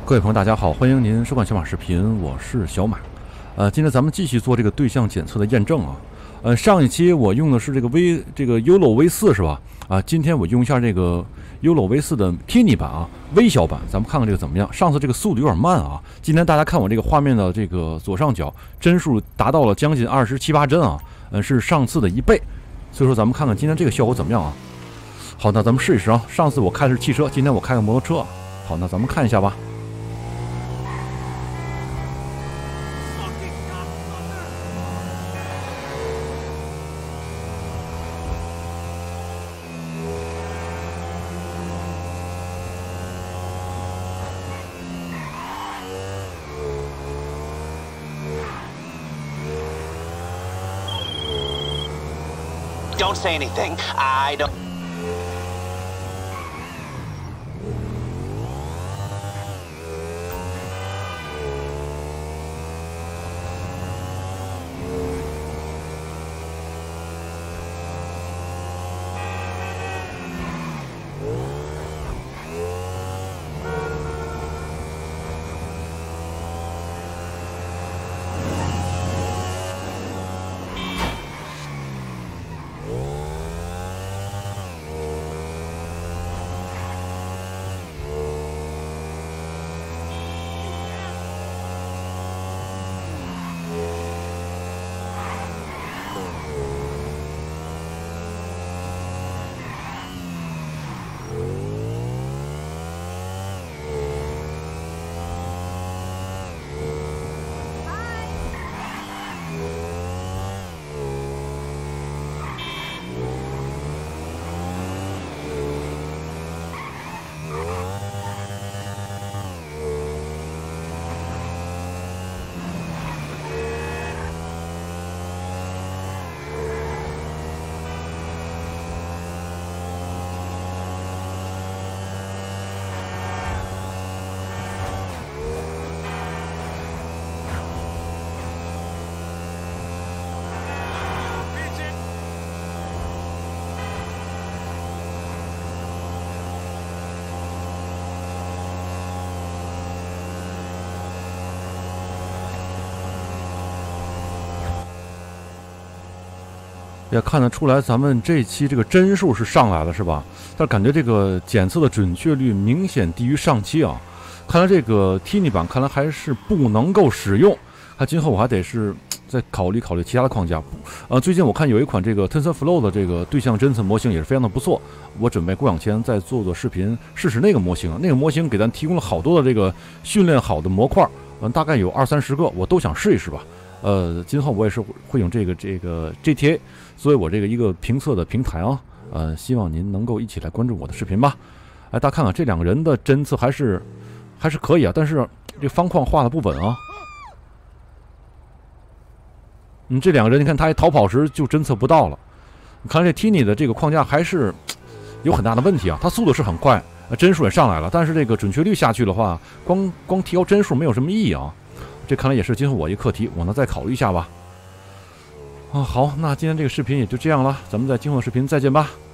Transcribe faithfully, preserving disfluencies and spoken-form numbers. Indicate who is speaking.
Speaker 1: 各位朋友，大家好，欢迎您收看小马视频，我是小马。呃，今天咱们继续做这个对象检测的验证啊。呃，上一期我用的是这个 V 这个 U L O V 四是吧？啊，今天我用一下这个 U L O V 四的 Tiny 版啊，微小版，咱们看看这个怎么样。上次这个速度有点慢啊，今天大家看我这个画面的这个左上角帧数达到了将近二十七八帧啊，呃，是上次的一倍。所以说咱们看看今天这个效果怎么样啊？好，那咱们试一试啊。上次我开的是汽车，今天我开个摩托车。好，那咱们看一下吧。
Speaker 2: Don't say anything. I don't.
Speaker 1: 也看得出来，咱们这期这个帧数是上来了，是吧？但是感觉这个检测的准确率明显低于上期啊。看来这个 Tiny 版看来还是不能够使用，那今后我还得是再考虑考虑其他的框架。呃，最近我看有一款这个 TensorFlow 的这个对象侦测模型也是非常的不错，我准备过两天再做做视频试试那个模型。那个模型给咱提供了好多的这个训练好的模块，嗯、呃，大概有二三十个，我都想试一试吧。呃，今后我也是会用这个这个 G T A。作为我这个一个评测的平台啊，呃，希望您能够一起来关注我的视频吧。哎，大家看看这两个人的侦测还是还是可以啊，但是这方框画的不稳啊。嗯，这两个人你看他一逃跑时就侦测不到了。你看这 Tiny 的这个框架还是有很大的问题啊，它速度是很快，帧数也上来了，但是这个准确率下去的话，光光提高帧数没有什么意义啊。这看来也是今后我一个课题，我呢再考虑一下吧。啊，好，那今天这个视频也就这样了，咱们在今后的视频再见吧。